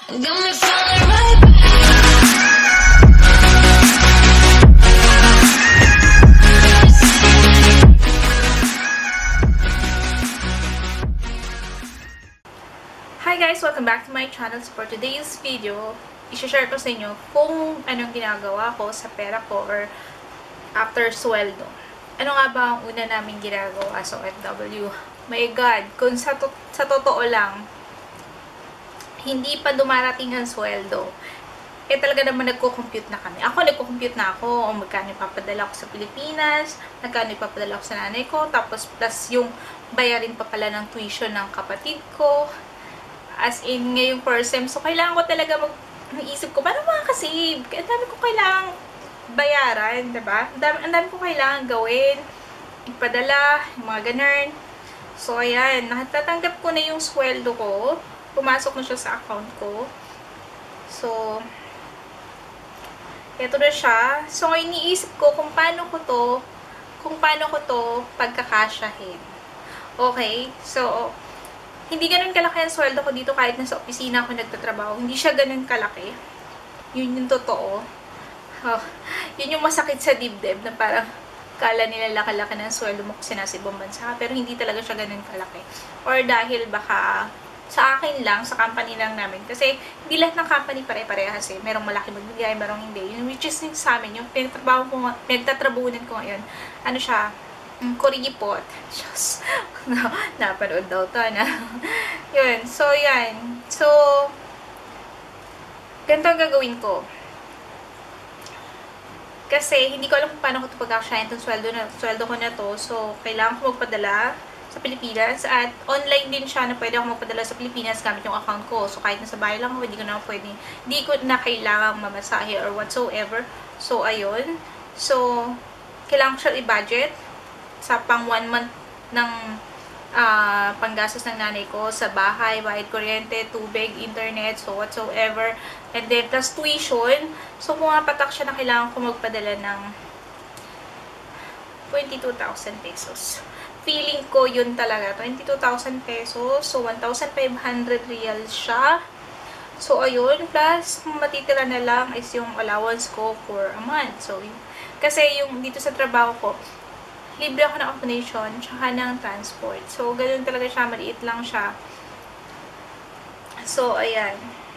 Hi guys! Welcome back to my channel. So for today's video, i-share ko sa inyo kung anong ginagawa ko sa pera ko or after sweldo. Ano nga ba ang una namin ginagawa sa OFW? My God! Kung sa totoo lang, hindi pa dumarating ang sweldo, eh talaga naman nagko-compute na kami. Ako, nagko-compute na ako kung magkano ipapadala ko sa Pilipinas, magkano ipapadala ko sa nanay ko, tapos plus yung bayarin pa pala ng tuition ng kapatid ko. As in, ngayong first sem, so kailangan ko talaga mag-isip ko, paano makakasave? Ang dami ko kailangan bayaran, diba? Ang dami ko kailangan gawin, ipadala, yung mga ganun. So, ayan, natatanggap ko na yung sweldo ko. Pumasok na siya sa account ko. So, eto na siya. So, iniisip ko kung paano ko to pagkakasyahin. Okay? So, hindi ganun kalaki ang sweldo ko dito kahit nasa opisina ako nagtatrabaho. Hindi siya ganun kalaki. Yun yung totoo. Oh, yun yung masakit sa dibdib na parang kala nila laki-laki ng sweldo mo kasi nasa ibang bansa. Pero hindi talaga siya ganun kalaki. Or dahil baka sa akin lang, sa company lang namin. Kasi hindi lahat ng company pare-parehas eh. Merong malaki magbigay, merong hindi. Yung which is sa amin, yung pinagtatrabunan ko ngayon, ano siya, kuripot. Diyos. No, napanood daw to na. Yun. So, yan. So, ganito ang gagawin ko. Kasi, hindi ko alam kung paano ko ito pag-aksyahin itong sweldo ko na to. So, kailangan ko magpadala sa Pilipinas. At online din siya na pwede ako magpadala sa Pilipinas gamit yung account ko. So, kahit nasa bahay lang ako, hindi ko na kailangang mamasahe or whatsoever. So, ayun. So, kailangan ko siya i-budget sa pang 1 month ng panggastos ng nanay ko sa bahay, bayad kuryente, tubig, internet, so whatsoever. And then, plus tuition. So, pumapatak siya na kailangan ko magpadala ng 22,000 pesos. Feeling ko yun talaga. 22,000 pesos. So, 1,500 reals siya. So, ayun. Plus, matitira na lang is yung allowance ko for a month. So, kasi yung dito sa trabaho ko, libre ako ng accommodation, tsaka ng transport. So, ganun talaga siya. Maliit lang siya. So, ayan.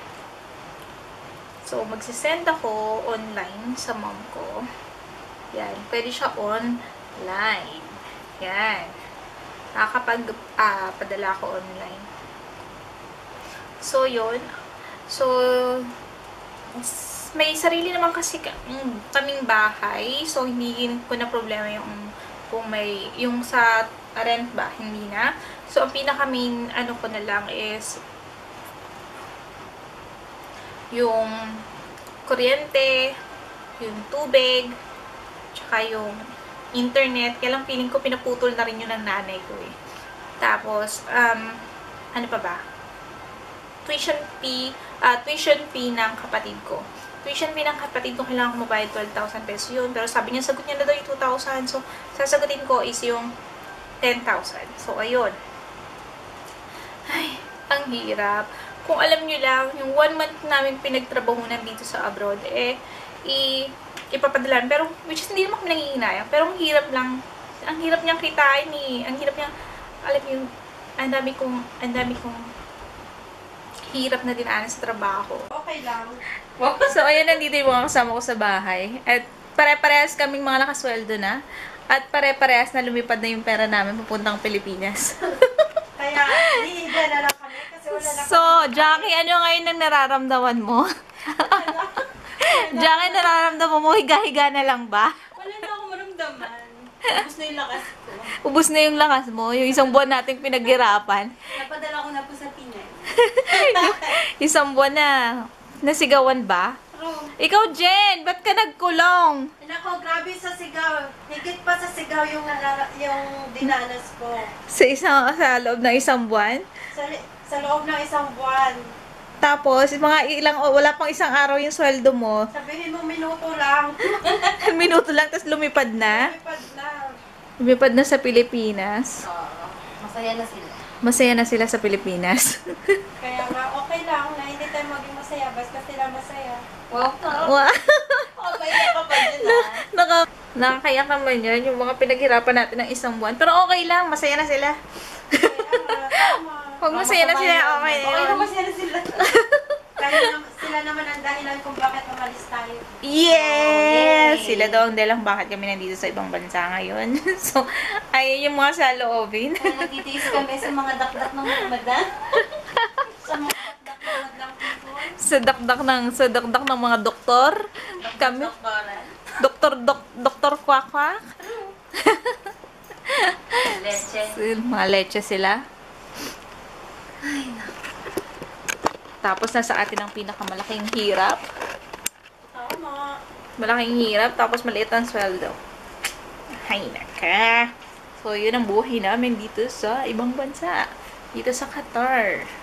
So, magsisend ako online sa mom ko. Yan. Pwede siya online. Yan. Nakakapag-padala ako online. So, yun. So, may sarili naman kasi kaming bahay. So, hindi ko na problema kung may, yung sa rent ba, hindi na. So, ang pinaka-main, ano ko na lang is, yung kuryente, yung tubig, tsaka yung internet. Kaya lang feeling ko, pinaputol na rin yun ng nanay ko eh. Tapos, ano pa ba? Tuition fee ng kapatid ko. Tuition fee ng kapatid ko, kailangan ko mabayad 12,000 pesos yun. Pero sabi niya, sagot niya na daw yung 2,000. So, sasagutin ko is yung 10,000. So, ayun. Ay, ang hirap. Kung alam niyo lang, yung 1 month namin pinagtrabahunan dito sa abroad, eh, ipapadalan. Pero, which is hindi naman kami nangihinayang. Pero, ang hirap lang. Ang hirap niyang kitain eh. Ang hirap niyang, alam niyo, ang dami kong hirap na dinaanan sa trabaho. Okay lang. So, ayan, nandito yung mga kasama ko sa bahay. At pare-parehas kaming mga nakasweldo na. At pare-parehas na lumipad na yung pera namin papuntang Pilipinas. Kaya, hihiga na lang kami kasi wala na kami. So, Jackie, ano ngayon ang nararamdaman mo? Jackie, nararamdaman mo, higa-higa na lang ba? Wala na akong maramdaman. Ubus na yung lakas ko. Ubus na yung lakas mo, yung isang buwan nating pinaghirapan. Napadala ko na po sa Pinas. Isang buwan na. Nasigawan ba? Oh. Ikaw, Jen, ba't ka nagkulong? Nako, grabe sa sigaw. Higit pa sa sigaw yung dinanas ko. Sa loob ng isang buwan? Sa loob ng isang buwan. Tapos, wala pang isang araw yung sweldo mo. Sabihin mo, minuto lang. Minuto lang, tapos lumipad na. Lumipad na. Lumipad na sa Pilipinas. Masaya na sila. Masaya na sila sa Pilipinas. Kaya nga, okay lang na hindi tayo maging masaya. Basta sila masaya. Wow. Wow. Maiyak ka pa dyan Nakakayak naman yan, yung mga pinaghirapan natin ng isang buwan. Pero okay lang, masaya na sila. Pag masaya na sila, okay na Okay yun. na masaya na sila. Sila naman ang dahilan kung bakit umalis tayo. Yes! Yay! Sila daw ang dalang bakit kami nandito sa ibang bansa ngayon. So, ayun yung mga saloobin. Kaya nagtitiis kami sa mga dakdak ng madam. Sa mga dakdak ng madam people. Sa dakdak ng mga doktor. Kami, doktor kwak-kwak. Leche. Mga leche sila. Tapos nasa atin ang pinakamalaking hirap. Tama. Malaking hirap, tapos maliit ang sweldo. Ay, naka. So, yun ang buhay namin dito sa ibang bansa. Dito sa Qatar.